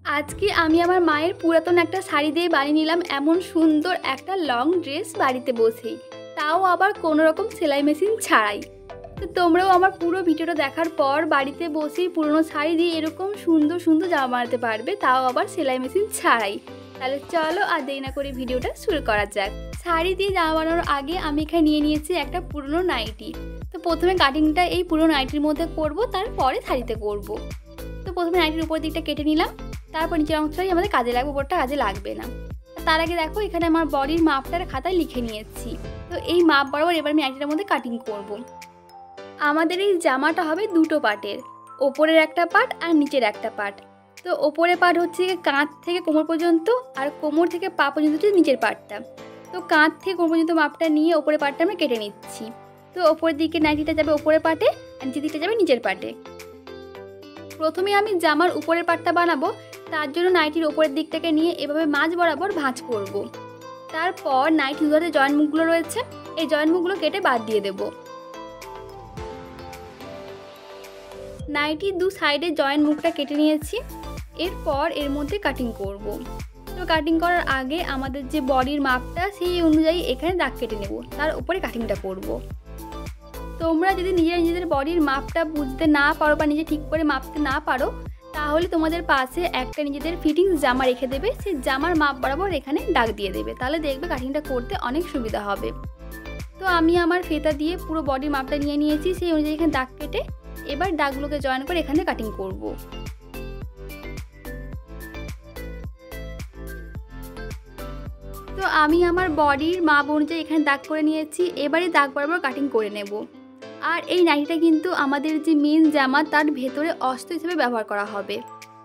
আজকে আমি আমার মায়ের পুরাতন একটা শাড়ি দিয়ে বানিয়ে নিলাম এমন সুন্দর একটা লং ড্রেস বাড়িতে বসেই, তাও আবার কোনো রকম সেলাই মেশিন ছাড়াই। তো তোমরাও আমার পুরো ভিডিওটা দেখার পর বাড়িতে বসেই পুরনো শাড়ি দিয়ে এরকম সুন্দর সুন্দর জামা বানাতে পারবে, তাও আবার সেলাই মেশিন ছাড়াই। তাহলে চলো আর দেরি না করে ভিডিওটা শুরু করা যাক। শাড়ি দিয়ে জামা বানানোর আগে আমি এখানে নিয়ে নিয়েছি একটা পুরনো নাইটি। তো প্রথমে কাটিংটা এই পুরনো নাইটির মধ্যে করব, তারপরে শাড়িতে করব। তো প্রথমে নাইটির উপর দিকটা কেটে নিলাম, তারপর নিচের অংশটাই আমাদের কাজে লাগবে, উপরটা কাজে লাগবে না। তার আগে দেখো এখানে আমার বডির মাপটার খাতায় লিখে নিয়েছি। তো এই মাপ বরাবর এবার আমি নাইটিটার মধ্যে কাটিং করব। আমাদের এই জামাটা হবে দুটো পার্টের, ওপরের একটা পার্ট আর নিচের একটা পার্ট। তো ওপরের পার্ট হচ্ছে কাঁধ থেকে কোমর পর্যন্ত, আর কোমর থেকে পা পর্যন্ত হচ্ছে নিচের পার্টটা। তো কাঁধ থেকে কোমর পর্যন্ত মাপটা নিয়ে ওপরের পার্টটা আমরা কেটে নিচ্ছি। তো ওপরের দিকে নাইটিটা যাবে ওপরের পার্টে, আর নিচের দিকটা যাবে নিচের পার্টে। প্রথমে আমি জামার উপরের পার্টটা বানাবো, তার জন্য নাইটির ওপরের দিকটাকে নিয়ে এভাবে মাঝ বরাবর ভাঁজ করব। তারপর নাইটির দুধারে জয়েন্ট মুখগুলো রয়েছে, এই জয়েন্ট মুখগুলো কেটে বাদ দিয়ে দেব। নাইটির দু সাইডে জয়েন্ট মুখটা কেটে নিয়েছি। এরপর এর মধ্যে কাটিং করব। তো কাটিং করার আগে আমাদের যে বডির মাপটা সেই অনুযায়ী এখানে দাগ কেটে নেব, তার উপরে কাটিংটা করব। তোমরা যদি নিজেদের বডির মাপটা বুঝতে না পারো বা নিজে ঠিক করে মাপতে না পারো, তাহলে তোমাদের পাশে একটা নিজেদের ফিটিংস জামা রেখে দেবে, সেই জামার মাপ বরাবর এখানে দাগ দিয়ে দেবে, তাহলে দেখবে কাটিংটা করতে অনেক সুবিধা হবে। তো আমি আমার ফিতা দিয়ে পুরো বডির মাপটা নিয়ে নিয়েছি, সেই অনুযায়ী এখানে দাগ কেটে এবার দাগগুলোকে জয়েন করে এখানে কাটিং করব। তো আমি আমার বডির মাপ অনুযায়ী এখানে দাগ করে নিয়েছি, এবারে দাগ বরাবর কাটিং করে নেব। আর এই নাইটিটা কিন্তু আমাদের যে মেন জামা তার ভেতরে অস্ত্র হিসেবে ব্যবহার করা হবে।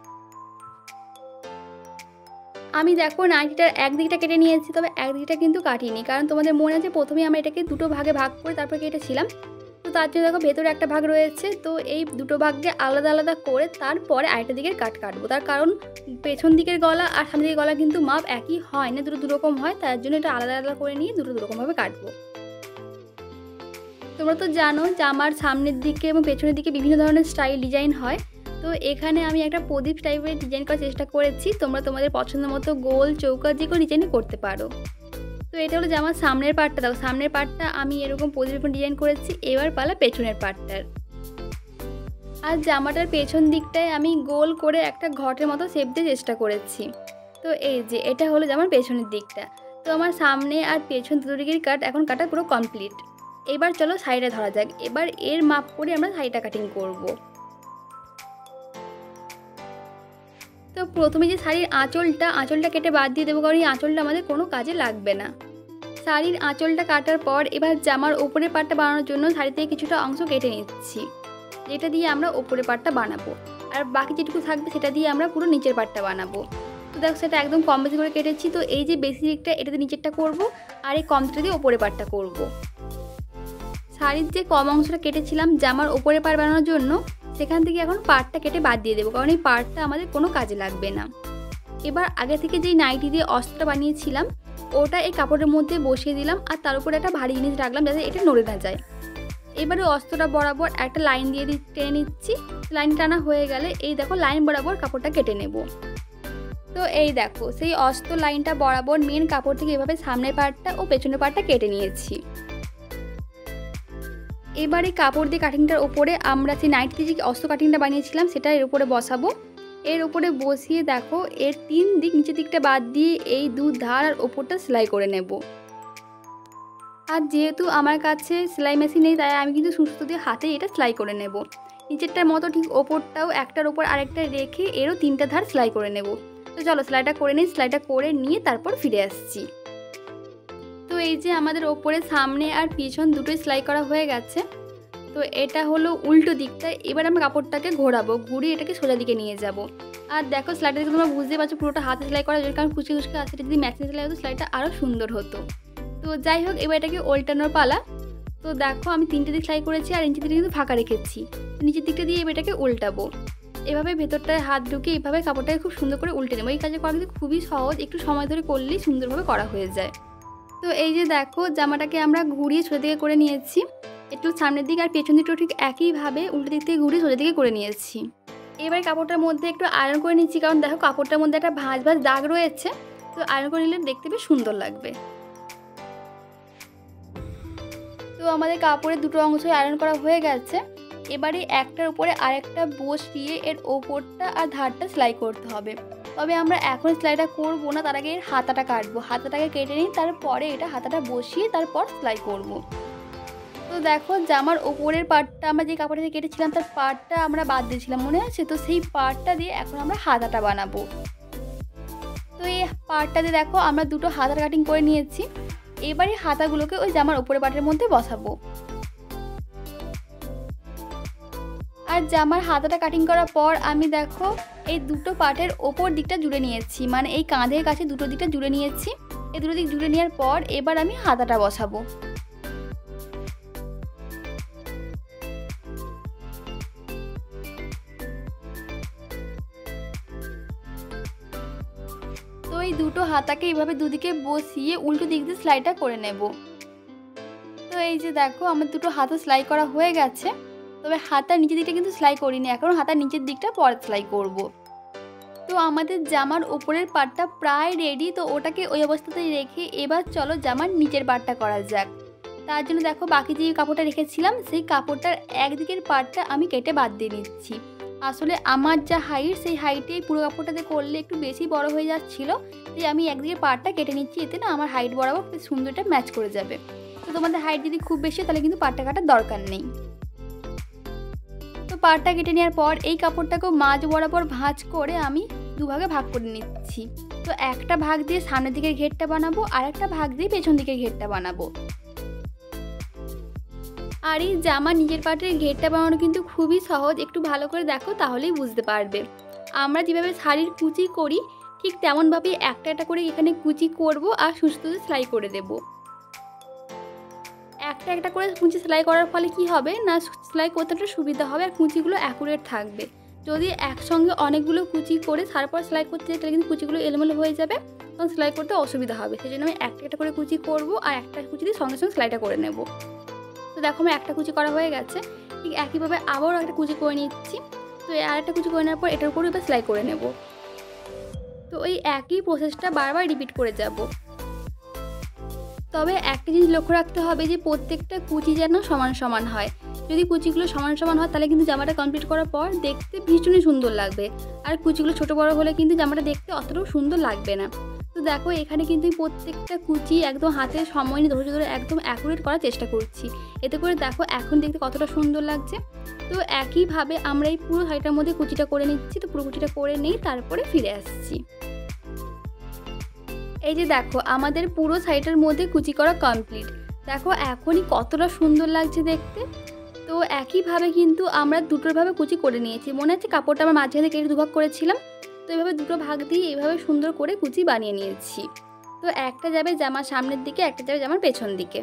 আমি দেখো নাইটিটার একদিকটা কেটে নিয়েছি, তবে একদিকটা কিন্তু কাটিনি, কারণ তোমাদের মনে আছে প্রথমে আমরা এটাকে দুটো ভাগে ভাগ করে তারপর কেটেছিলাম। তো তার জন্য দেখো ভেতরে একটা ভাগ রয়েছে, তো এই দুটো ভাগকে আলাদা আলাদা করে তারপরে আরেকটা দিকের কাটবো। তার কারণ পেছন দিকের গলা আর সামনের দিকের গলা কিন্তু মাপ একই হয় না, দুটো দুরকম হয়, তার জন্য এটা আলাদা আলাদা করে নিয়ে দুটো দুরকমভাবে কাটবো। তোমরা তো জানো জামার সামনের দিকে এবং পেছনের দিকে বিভিন্ন ধরনের স্টাইল ডিজাইন হয়। তো এখানে আমি একটা প্রদীপ টাইপের ডিজাইন করার চেষ্টা করেছি, তোমরা তোমাদের পছন্দ মতো গোল চৌকা যে কোনো ডিজাইন করতে পারো। তো এটা হলো জামার সামনের পার্টটা, দেখো সামনের পার্টটা আমি এরকম প্রদীপের ডিজাইন করেছি। এবার পালা পেছনের পার্টটার। আর জামাটার পেছন দিকটায় আমি গোল করে একটা ঘটের মতো শেপ দিয়ে চেষ্টা করেছি। তো এই যে এটা হলো জামার পেছনের দিকটা। তো আমার সামনে আর পেছন দুটো দিকের কাট এখন কাটা পুরো কমপ্লিট। এবার চলো শাড়িটা ধরা যাক। এবার এর মাপ করে আমরা শাড়িটা কাটিং করব। তো প্রথমে যে শাড়ির আঁচলটা কেটে বাদ দিয়ে দেবো, কারণ এই আঁচলটা আমাদের কোনো কাজে লাগবে না। শাড়ির আঁচলটা কাটার পর এবার জামার ওপরের পাটটা বানানোর জন্য শাড়ি থেকে কিছুটা অংশ কেটে নিচ্ছি, যেটা দিয়ে আমরা ওপরের পাটটা বানাবো। আর বাকি যেটুকু থাকবে সেটা দিয়ে আমরা পুরো নিচের পাটটা বানাবো। তো দেখো সেটা একদম কম বেশি করে কেটেছি। তো এই যে বেশি দিকটা এটাতে নিচেরটা করব, আর এই কমটা দিয়ে ওপরের পাটটা করব। শাড়ির যে কম অংশটা কেটেছিলাম জামার ওপরে পাড় বানানোর জন্য, সেখান থেকে এখন পাড়টা কেটে বাদ দিয়ে দেবো, কারণ এই পাড়টা আমাদের কোনো কাজে লাগবে না। এবার আগে থেকে যেই নাইটি দিয়ে অস্ত্রটা বানিয়েছিলাম ওটা এই কাপড়ের মধ্যে বসিয়ে দিলাম, আর তার উপরে একটা ভারী জিনিস রাখলাম যাতে এটা নড়ে না যায়। এবারে অস্ত্রটা বরাবর একটা লাইন দিয়ে টেনে নিচ্ছি। লাইন টানা হয়ে গেলে এই দেখো লাইন বরাবর কাপড়টা কেটে নেব। তো এই দেখো সেই অস্ত্র লাইনটা বরাবর মেন কাপড় থেকে এভাবে সামনের পাড়টা ও পেছনের পাড়টা কেটে নিয়েছি। এবার এই কাপড় দিয়ে কাটিংটার ওপরে আমরা সেই নাইটিতে যে অস্ত্র কাটিংটা বানিয়েছিলাম সেটা এর উপরে বসাবো। এর উপরে বসিয়ে দেখো এর 3 দিক নিচের দিকটা বাদ দিয়ে এই দু ধার আর ওপরটা সেলাই করে নেব। আর যেহেতু আমার কাছে সেলাই মেশিন নেই, তাই আমি কিন্তু সুতো দিয়ে হাতে এটা সেলাই করে নেব। নিচেরটার মতো ঠিক ওপরটাও একটার ওপর আরেকটা রেখে এরও 3টা ধার সেলাই করে নেব। তো চলো সেলাইটা করে নিই, সেলাইটা করে নিয়ে তারপর ফিরে আসছি। তো এই যে আমাদের ওপরে সামনে আর পিছন দুটোই সেলাই করা হয়ে গেছে। তো এটা হলো উল্টো দিকটা। এবার আমরা কাপড়টাকে ঘোরাবো, ঘুরিয়ে এটাকে সোজা দিকে নিয়ে যাব। আর দেখো সেলাইটা দেখে তোমরা বুঝতে পারছো পুরোটা হাতে সেলাই করা, যার কারণ কুচি কুচকে আসে, যদি মেশিন সেলাই হতো সেলাইটা আরও সুন্দর হতো। তো যাই হোক এবার এটাকে ওল্টানোর পালা। তো দেখো আমি 3টে দিক সেলাই করেছি আর নিচের দিকে কিন্তু ফাঁকা রেখেছি। নিচের দিকটা দিয়ে এবার এটাকে উল্টাবো। এভাবে ভেতরটায় হাত ঢুকিয়ে এইভাবে কাপড়টাকে খুব সুন্দর করে উল্টে নেবো। এই কাজে করা কিন্তু খুবই সহজ, একটু সময় ধরে করলেই সুন্দরভাবে করা হয়ে যায়। তো এই যে দেখো জামাটাকে আমরা ঘুরিয়ে সোজা দিকে করে নিয়েছি। একটু সামনের দিকে আর পেছন দিকটাও ঠিক একইভাবে উল্টো দিক থেকে ঘুরিয়ে সোজা দিকে করে নিয়েছি। এবার কাপড়টার মধ্যে একটু আয়রন করে নিচ্ছি, কারণ দেখো কাপড়টার মধ্যে একটা ভাঁজ ভাঁজ দাগ রয়েছে, তো আয়রন করে নিলে দেখতে বেশ সুন্দর লাগবে। তো আমাদের কাপড়ের দুটো অংশই আয়রন করা হয়ে গেছে। এবারে একটার উপরে আরেকটা বসিয়ে এর ওপরটা আর ধারটা সেলাই করতে হবে। তবে আমরা এখন সেলাইটা করব না, তার আগে এর হাতাটা কাটবো। হাতাটাকে কেটে নিই, তারপরে এটা হাতাটা বসিয়ে তারপর সেলাই করব। তো দেখো জামার ওপরের পার্টটা আমরা যে কাপড়টা দিয়ে কেটেছিলাম তার পার্টটা আমরা বাদ দিয়েছিলাম, মনে আছে? তো সেই পার্টটা দিয়ে এখন আমরা হাতাটা বানাবো। তো এই পার্টটা দিয়ে দেখো আমরা দুটো হাতার কাটিং করে নিয়েছি। এবারে হাতাগুলোকে ওই জামার ওপরের পার্টের মধ্যে বসাবো। আর জামার হাতাটা কাটিং করার পর আমি দেখো এই দুটো পার্টের ওপর দিকটা জুড়ে নিয়েছি, মানে এই কাঁধের কাছে দুটো দিকটা জুড়ে নিয়েছি। এই দুটো দিক জুড়ে নেওয়ার পর এবার আমি হাতাটা বসাবো। তো এই দুটো হাতাকে এইভাবে দুদিকে বসিয়ে উল্টো দিক দিয়ে সেলাইটা করে নেব। তো এই যে দেখো আমার দুটো হাতা সেলাই করা হয়ে গেছে। তবে হাতার নিচের দিকটা কিন্তু সেলাই করিনি, এখন হাতার নিচের দিকটা পরে সেলাই করব। তো আমাদের জামার ওপরের পার্টটা প্রায় রেডি, তো ওটাকে ওই অবস্থাতেই রেখে এবার চলো জামার নিচের পার্টটা করা যাক। তার জন্য দেখো বাকি যে কাপড়টা রেখেছিলাম সেই কাপড়টার একদিকের পার্টটা আমি কেটে বাদ দিয়ে নিচ্ছি। আসলে আমার যা হাইট সেই হাইটে পুরো কাপড়টাতে করলে একটু বেশি বড় হয়ে যাচ্ছিলো, তাই আমি একদিকের পার্টটা কেটে নিচ্ছি। এতে না আমার হাইট বরাবর সুন্দরটা ম্যাচ করে যাবে। তো তোমাদের হাইট যদি খুব বেশি তাহলে কিন্তু পার্টটা কাটার দরকার নেই। তো পার্টটা কেটে নেওয়ার পর এই কাপড়টাকেও মাঝ বরাবর ভাঁজ করে আমি দুভাগে ভাগ করে নিচ্ছি। তো একটা ভাগ দিয়ে সামনের দিকের ঘেরটা বানাবো, আর একটা ভাগ দিয়ে পেছন দিকের ঘেরটা বানাবো। আর এই জামা নিজের পাটের ঘেরটা বানানো কিন্তু খুবই সহজ, একটু ভালো করে দেখো তাহলেই বুঝতে পারবে। আমরা যেভাবে শাড়ির কুচি করি ঠিক তেমনভাবেই একটা একটা করে এখানে কুচি করব আর সুস্তোতে সেলাই করে দেব। একটা একটা করে কুচি সেলাই করার ফলে কি হবে না, সেলাই করতে একটা সুবিধা হবে আর কুচিগুলো অ্যাকুরেট থাকবে। যদি একসঙ্গে অনেকগুলো কুচি করে তারপর সেলাই করতে যাই তাহলে কিন্তু কুচিগুলো এলোমেলো হয়ে যাবে, তখন সেলাই করতে অসুবিধা হবে। সেই জন্য আমি একটা একটা করে কুচি করব আর একটা কুচি দিয়ে সঙ্গে সঙ্গে সেলাইটা করে নেব। তো দেখো আমার একটা কুচি করা হয়ে গেছে, ঠিক একইভাবে আবারও একটা কুচি করে নিচ্ছি। তো আর একটা কুচি করে নেওয়ার পর এটার উপরে এবার সেলাই করে নেব। তো এই একই প্রসেসটা বারবার রিপিট করে যাব। তবে একটা জিনিস লক্ষ্য রাখতে হবে যে প্রত্যেকটা কুচি যেন সমান সমান হয়। যদি কুচিগুলো সমান সমান হয় তাহলে কিন্তু জামাটা কমপ্লিট করার পর দেখতে ভীষণই সুন্দর লাগবে, আর কুচিগুলো ছোটো বড়ো হলে কিন্তু জামাটা দেখতে অতটাও সুন্দর লাগবে না। তো দেখো এখানে কিন্তু প্রত্যেকটা কুচি একদম হাতে সময় নিয়ে ধরে ধরে একদম অ্যাকুরেট করার চেষ্টা করছি, এতে করে দেখো এখন দেখতে কতটা সুন্দর লাগছে। তো একইভাবে আমরা এই পুরো শাড়িটার মধ্যে কুচিটা করে নিচ্ছি। তো পুরো কুচিটা করে নিই, তারপরে ফিরে আসছি। এই যে দেখো আমাদের পুরো শাড়িটার মধ্যে কুচি করা কমপ্লিট। দেখো এখনই কতটা সুন্দর লাগছে দেখতে। তো একইভাবে কিন্তু আমরা দুটোভাবে কুচি করে নিয়েছি, মনে আছে কাপড়টা আমার মাঝখানে কেটে দুভাগ করেছিলাম। তো এইভাবে দুটো ভাগ দিয়ে এইভাবে সুন্দর করে কুচি বানিয়ে নিয়েছি। তো একটা যাবে জামার সামনের দিকে, একটা যাবে জামার পেছন দিকে।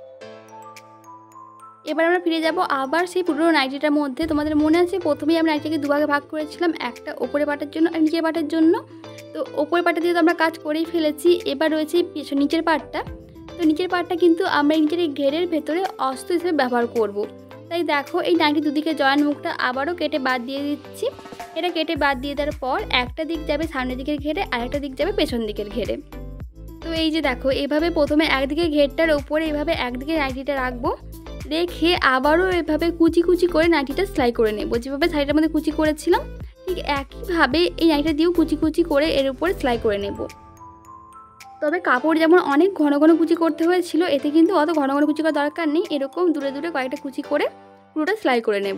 এবার আমরা ফিরে যাব আবার সেই পুরো নাইটিটার মধ্যে। তোমাদের মনে আছে প্রথমেই আমরা নাইটিকে দুভাগে ভাগ করেছিলাম, একটা ওপরে পাটের জন্য আর নিচের পাটের জন্য। তো ওপরের পাটটা দিয়ে তো আমরা কাজ করেই ফেলেছি, এবার রয়েছে নিচের পাটটা। তো নিচের পাটটা কিন্তু আমরা নিচের এই ঘেরের ভেতরে অস্ত্র হিসেবে ব্যবহার করব। তাই দেখো এই নাইটি দুদিকে জয়েন্ট মুখটা আবারও কেটে বাদ দিয়ে দিচ্ছি। এটা কেটে বাদ দিয়ে দেওয়ার পর একটা দিক যাবে সামনের দিকের ঘেরে আর একটা দিক যাবে পেছন দিকের ঘেরে। তো এই যে দেখো এভাবে প্রথমে একদিকে ঘেরটার উপরে এভাবে একদিকে নাইটিটা রাখবো, রেখে আবারও এভাবে কুচি কুচি করে নাইটিটা সেলাই করে নেব। যেভাবে শাড়িটার মধ্যে কুচি করেছিলাম ঠিক একইভাবে এই নাইটিটা দিয়েও কুচি কুচি করে এর উপরে সেলাই করে নেব। তবে কাপড় যেমন অনেক ঘন ঘন কুচি করতে হয়েছিল, এতে কিন্তু অত ঘন ঘন কুচি করার দরকার নেই, এরকম দূরে দূরে কয়েকটা কুচি করে পুরোটা সেলাই করে নেব।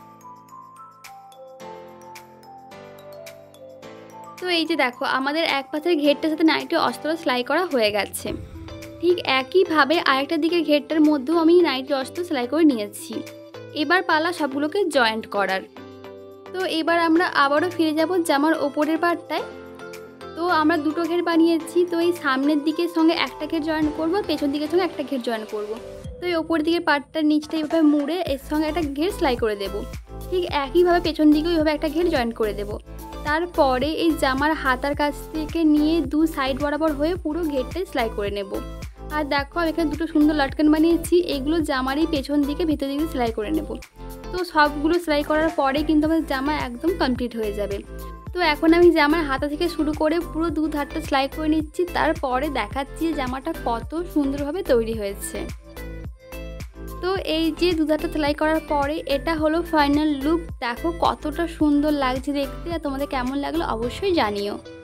তো এই যে দেখো আমাদের এক পাশের ঘেরটার সাথে নাইটি অস্ত্র সেলাই করা হয়ে গেছে। ঠিক একইভাবে আরেকটা দিকের ঘেরটার মধ্যেও আমি নাইটি অস্ত্র সেলাই করে নিয়েছি। এবার পালা সবগুলোকে জয়েন্ট করার। তো এবার আমরা আবারও ফিরে যাব জামার ওপরের পার্টটায়। তো আমরা দুটো ঘের বানিয়েছি, তো এই সামনের দিকের সঙ্গে একটা ঘের জয়েন করব, পেছন দিকের সঙ্গে একটা ঘের জয়েন করব। তো এই ওপরের দিকের পার্টটার নিচটা এইভাবে মুড়ে এর সঙ্গে একটা ঘের সেলাই করে দেব। ঠিক একইভাবে পেছন দিকেও এইভাবে একটা ঘের জয়েন করে দেব। তারপরে এই জামার হাতার কাছ থেকে নিয়ে দু সাইড বরাবর হয়ে পুরো ঘেরটাই সেলাই করে নেব। আর দেখো আমি এখানে দুটো সুন্দর লটকান বানিয়েছি, এগুলো জামারই পেছন দিকে ভেতর দিকে সেলাই করে নেব। তো সবগুলো সেলাই করার পরে কিন্তু আমাদের জামা একদম কমপ্লিট হয়ে যাবে। তো এখন আমি জামার হাতা থেকে শুরু করে পুরো দু ধারটা সেলাই করে নিচ্ছি, তারপরে দেখাচ্ছি জামাটা কত সুন্দরভাবে তৈরি হয়েছে। তো এই যে দু ধারটা সেলাই করার পরে এটা হলো ফাইনাল লুক। দেখো কতটা সুন্দর লাগছে দেখতে, আর তোমাদের কেমন লাগলো অবশ্যই জানিও।